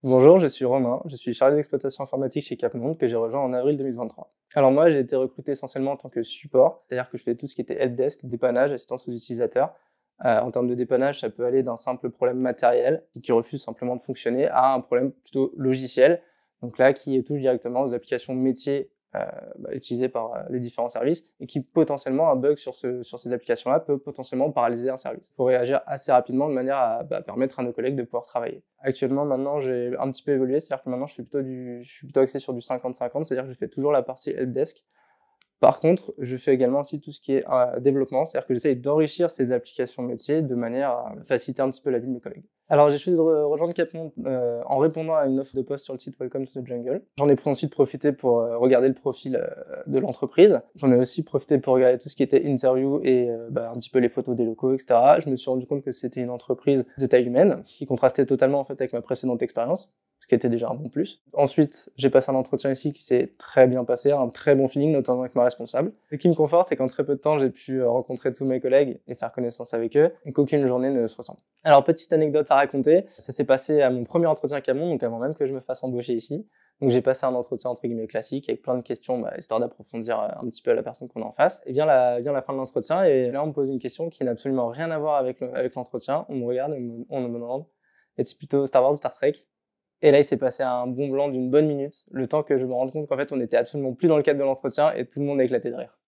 Bonjour, je suis Romain, je suis chargé d'exploitation informatique chez Capmonde que j'ai rejoint en avril 2023. Alors moi, j'ai été recruté essentiellement en tant que support, c'est-à-dire que je fais tout ce qui était helpdesk, dépannage, assistance aux utilisateurs. En termes de dépannage, ça peut aller d'un simple problème matériel qui refuse simplement de fonctionner à un problème plutôt logiciel, donc là qui touche directement aux applications métiers utilisées par les différents services et qui potentiellement, un bug sur ces applications-là peut potentiellement paralyser un service. Il faut réagir assez rapidement de manière à permettre à nos collègues de pouvoir travailler. Actuellement, maintenant, j'ai un petit peu évolué, c'est-à-dire que maintenant, je suis plutôt axé sur du 50-50, c'est-à-dire que je fais toujours la partie helpdesk. Par contre, je fais également aussi tout ce qui est développement, c'est-à-dire que j'essaye d'enrichir ces applications métiers de manière à faciliter un petit peu la vie de mes collègues. Alors, j'ai choisi de rejoindre Capmonde en répondant à une offre de poste sur le site Welcome to the Jungle. J'en ai ensuite profité pour regarder le profil de l'entreprise. J'en ai aussi profité pour regarder tout ce qui était interview et un petit peu les photos des locaux, etc. Je me suis rendu compte que c'était une entreprise de taille humaine qui contrastait totalement en fait avec ma précédente expérience, ce qui était déjà un bon plus. Ensuite, j'ai passé un entretien ici qui s'est très bien passé, un très bon feeling, notamment avec ma responsable. Ce qui me conforte, c'est qu'en très peu de temps, j'ai pu rencontrer tous mes collègues et faire connaissance avec eux, et qu'aucune journée ne se ressemble. Alors, petite anecdote à raconter, ça s'est passé à mon premier entretien à Camon, donc avant même que je me fasse embaucher ici. Donc j'ai passé un entretien entre guillemets classique, avec plein de questions, histoire d'approfondir un petit peu la personne qu'on a en face. Et vient la fin de l'entretien, et là on me pose une question qui n'a absolument rien à voir avec l'entretien. On me regarde, on me demande, est-ce plutôt Star Wars ou Star Trek? Et là, il s'est passé un bon blanc d'une bonne minute, le temps que je me rende compte qu'en fait, on n'était absolument plus dans le cadre de l'entretien et tout le monde a éclaté de rire.